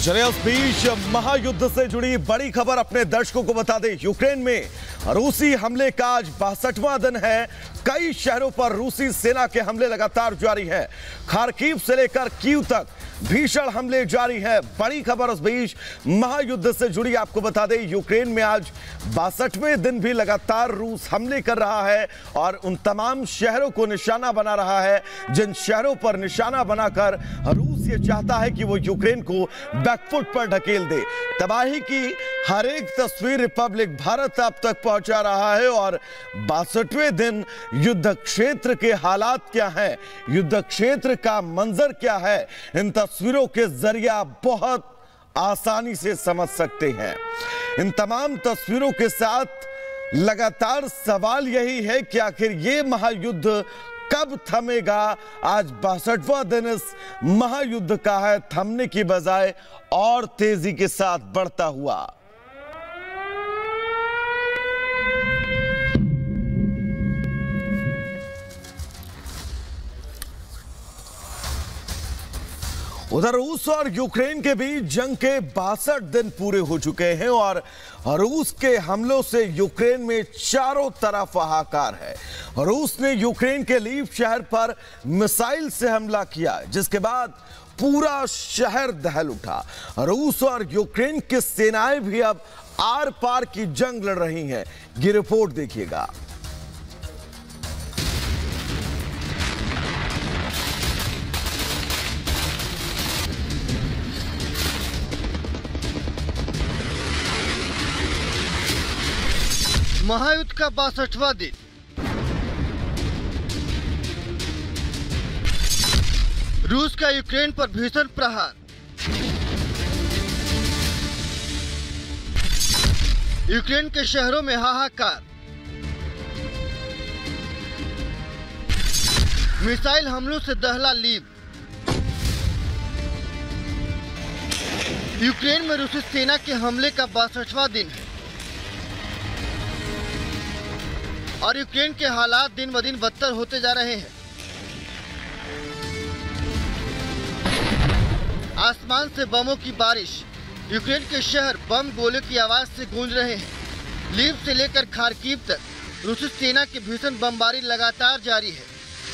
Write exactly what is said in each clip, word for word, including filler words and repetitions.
चलिए उस बीच महायुद्ध से जुड़ी बड़ी खबर अपने दर्शकों को बता दें। यूक्रेन में रूसी हमले का आज बासठवां दिन है। कई शहरों पर रूसी सेना के हमले लगातार जारी है। खार्किव से लेकर कीव तक भीषण हमले जारी है। बड़ी खबर उस बीच महायुद्ध से जुड़ी आपको बता दें। यूक्रेन में आज बासठवें दिन भी लगातार रूस हमले कर रहा है और उन तमाम शहरों को निशाना बना रहा है जिन शहरों पर निशाना बनाकर रूस ये चाहता है कि वो यूक्रेन को बैकफुट पर ढकेल दे। तबाही की हर एक तस्वीर रिपब्लिक भारत अब तक पहुंचा रहा है और बासठवें दिन युद्ध क्षेत्र के हालात क्या हैं, युद्ध क्षेत्र का मंजर क्या है, इन तस्वीरों के जरिए आप बहुत आसानी से समझ सकते हैं। इन तमाम तस्वीरों के साथ लगातार सवाल यही है कि आखिर ये महायुद्ध कब थमेगा। आज बासठवां दिन इस महायुद्ध का है, थमने की बजाय और तेजी के साथ बढ़ता हुआ। उधर रूस और यूक्रेन के बीच जंग के बासठ दिन पूरे हो चुके हैं और रूस के हमलों से यूक्रेन में चारों तरफ हाहाकार है। रूस ने यूक्रेन के लीव शहर पर मिसाइल से हमला किया जिसके बाद पूरा शहर दहल उठा। रूस और यूक्रेन की सेनाएं भी अब आर पार की जंग लड़ रही हैं। ये रिपोर्ट देखिएगा। महायुद्ध का बासठवां दिन। रूस का यूक्रेन पर भीषण प्रहार। यूक्रेन के शहरों में हाहाकार। मिसाइल हमलों से दहला लीव। यूक्रेन में रूसी सेना के हमले का बासठवां दिन है और यूक्रेन के हालात दिन ब दिन बदतर होते जा रहे हैं। आसमान से बमों की बारिश। यूक्रेन के शहर बम गोले की आवाज से गूंज रहे हैं। लीव से लेकर खार्किव तक रूसी सेना की भीषण बमबारी लगातार जारी है।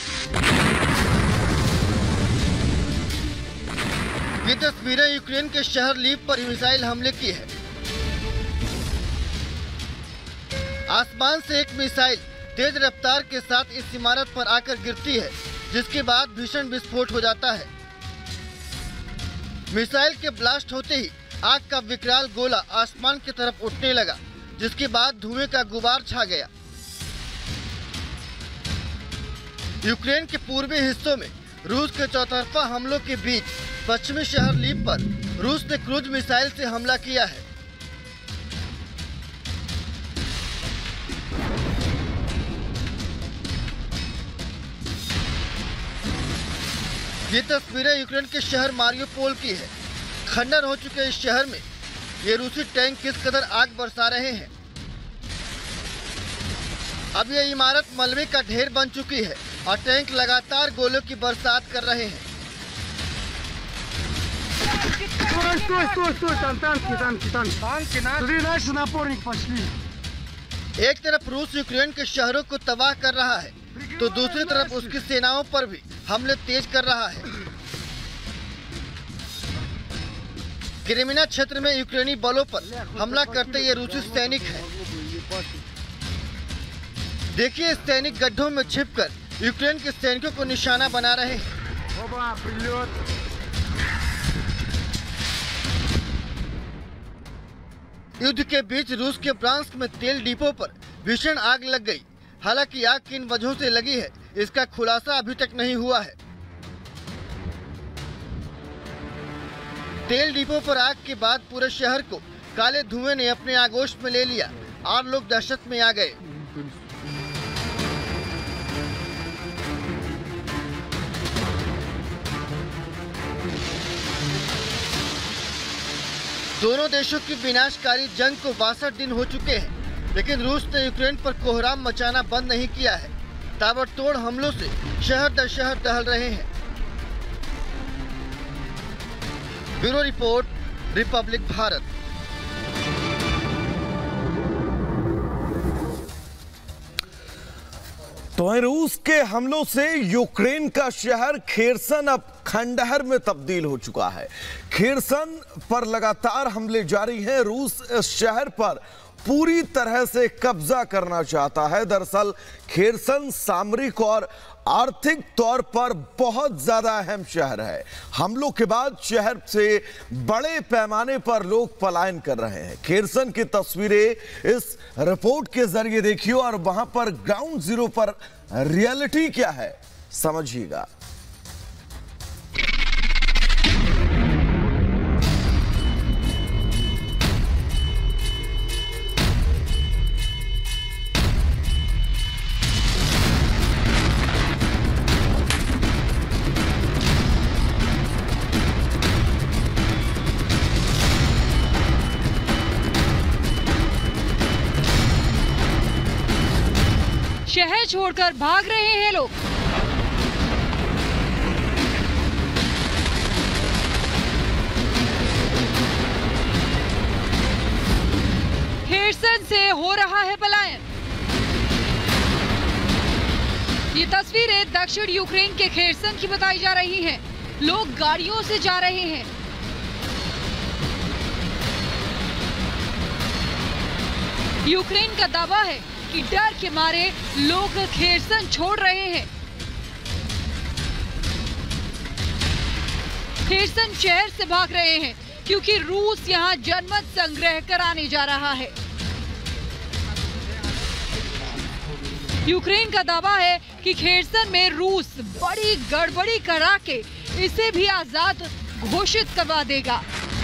ये तस्वीरें यूक्रेन के शहर लीव पर मिसाइल हमले की है। आसमान से एक मिसाइल तेज रफ्तार के साथ इस इमारत पर आकर गिरती है जिसके बाद भीषण विस्फोट हो जाता है। मिसाइल के ब्लास्ट होते ही आग का विकराल गोला आसमान की तरफ उठने लगा जिसके बाद धुएं का गुबार छा गया। यूक्रेन के पूर्वी हिस्सों में रूस के चौतरफा हमलों के बीच पश्चिमी शहर लीव पर रूस ने क्रूज मिसाइल से हमला किया है। ये तस्वीरें यूक्रेन के शहर मारियोपोल की है। खंडर हो चुके इस शहर में ये रूसी टैंक किस कदर आग बरसा रहे हैं। अब ये इमारत मलबे का ढेर बन चुकी है और टैंक लगातार गोलों की बरसात कर रहे हैं। एक तरफ रूस यूक्रेन के शहरों को तबाह कर रहा है तो दूसरी तरफ उसकी सेनाओं पर भी हमले तेज कर रहा है। क्रिमिना क्षेत्र में यूक्रेनी बलों पर हमला करते ये रूसी सैनिक हैं। देखिए सैनिक गड्ढों में छिपकर यूक्रेन के सैनिकों को निशाना बना रहे हैं। युद्ध के बीच रूस के ब्रांस्क में तेल डिपो पर भीषण आग लग गई। हालांकि आग किन वजहों से लगी है इसका खुलासा अभी तक नहीं हुआ है। तेल डिपो पर आग के बाद पूरे शहर को काले धुएं ने अपने आगोश में ले लिया और लोग दहशत में आ गए। दोनों देशों की विनाशकारी जंग को बासठ दिन हो चुके हैं लेकिन रूस ने यूक्रेन पर कोहराम मचाना बंद नहीं किया है। ताबड़तोड़ हमलों से शहर दर शहर दहल रहे हैं। Bureau report, Republic Bharat. तो रूस के हमलों से यूक्रेन का शहर खेरसन अब खंडहर में तब्दील हो चुका है। खेरसन पर लगातार हमले जारी हैं। रूस इस शहर पर पूरी तरह से कब्जा करना चाहता है। दरअसल खेरसन सामरिक और आर्थिक तौर पर बहुत ज्यादा अहम शहर है। हमलों के बाद शहर से बड़े पैमाने पर लोग पलायन कर रहे हैं। खेरसन की तस्वीरें इस रिपोर्ट के जरिए देखिए और वहां पर ग्राउंड जीरो पर रियलिटी क्या है समझिएगा। शहर छोड़कर भाग रहे हैं लोग। खेरसन से हो रहा है पलायन। ये तस्वीरें दक्षिण यूक्रेन के खेरसन की बताई जा रही हैं। लोग गाड़ियों से जा रहे हैं। यूक्रेन का दावा है कि डर के मारे लोग खेरसन छोड़ रहे हैं। खेरसन शहर से भाग रहे हैं क्योंकि रूस यहां जनमत संग्रह कराने जा रहा है। यूक्रेन का दावा है कि खेरसन में रूस बड़ी गड़बड़ी करा के इसे भी आजाद घोषित करवा देगा।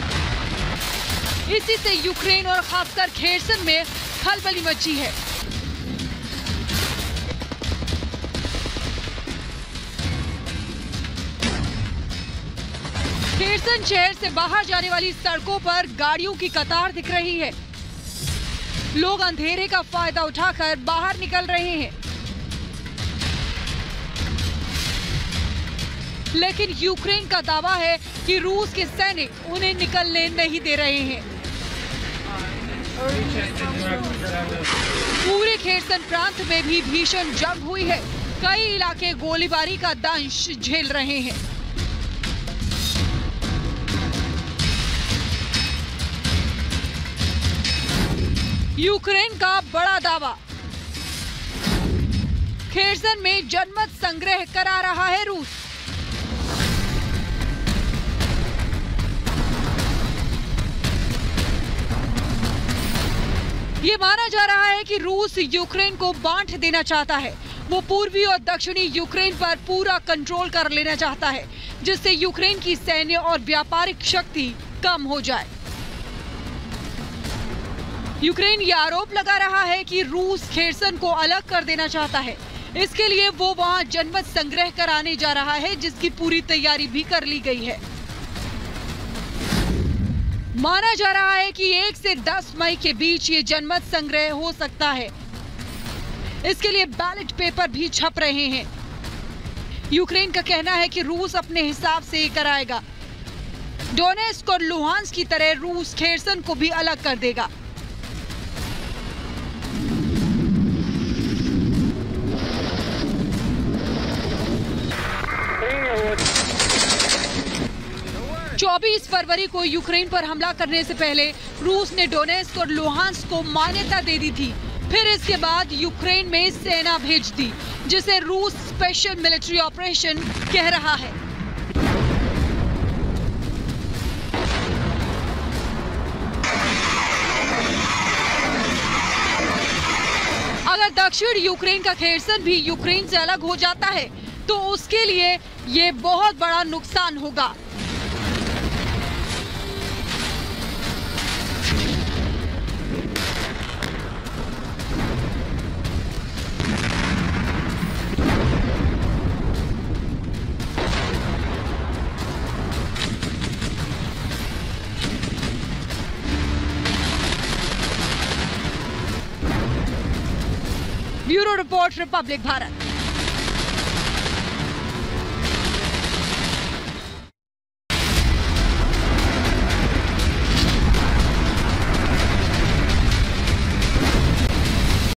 इसी से यूक्रेन और खासकर खेरसन में खलबली मची है। खेरसन शहर से बाहर जाने वाली सड़कों पर गाड़ियों की कतार दिख रही है। लोग अंधेरे का फायदा उठाकर बाहर निकल रहे हैं, लेकिन यूक्रेन का दावा है कि रूस के सैनिक उन्हें निकलने नहीं दे रहे हैं। पूरे खेरसन प्रांत में भी भीषण जंग हुई है। कई इलाके गोलीबारी का दंश झेल रहे हैं। यूक्रेन का बड़ा दावा, खेरसन में जनमत संग्रह करा रहा है रूस। ये माना जा रहा है कि रूस यूक्रेन को बांट देना चाहता है। वो पूर्वी और दक्षिणी यूक्रेन पर पूरा कंट्रोल कर लेना चाहता है, जिससे यूक्रेन की सैन्य और व्यापारिक शक्ति कम हो जाए। यूक्रेन ये आरोप लगा रहा है कि रूस खेरसन को अलग कर देना चाहता है। इसके लिए वो वहां जनमत संग्रह कराने जा रहा है, जिसकी पूरी तैयारी भी कर ली गई है। माना जा रहा है कि एक से दस मई के बीच ये जनमत संग्रह हो सकता है। इसके लिए बैलेट पेपर भी छप रहे हैं। यूक्रेन का कहना है कि रूस अपने हिसाब से ये कराएगा। डोनेस्क और लुहांस्क की तरह रूस खेरसन को भी अलग कर देगा। चौबीस फरवरी को यूक्रेन पर हमला करने से पहले रूस ने डोनेस्क और लुहांस्क को मान्यता दे दी थी। फिर इसके बाद यूक्रेन में सेना भेज दी, जिसे रूस स्पेशल मिलिट्री ऑपरेशन कह रहा है। अगर दक्षिण यूक्रेन का खेरसन भी यूक्रेन से अलग हो जाता है तो उसके लिए ये बहुत बड़ा नुकसान होगा। Bureau report, Republic Bharat.